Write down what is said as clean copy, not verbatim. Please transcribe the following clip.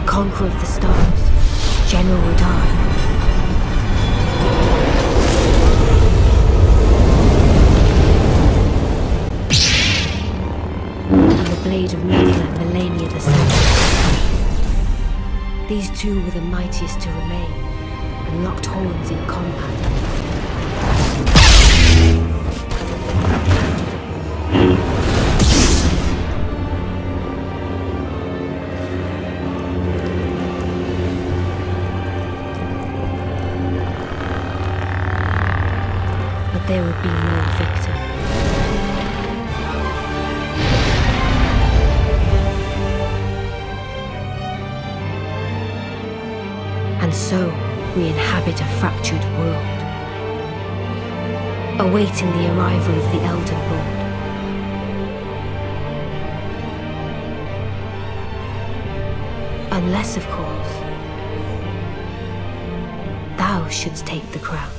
conqueror of the stars, General Radahn. And the blade of Midna, Malenia the Seventh. These two were the mightiest to remain, and locked horns in combat. But there would be no victor. And so, we inhabit a fractured world, awaiting the arrival of the Elden Lord. Unless, of course, thou shouldst take the crown.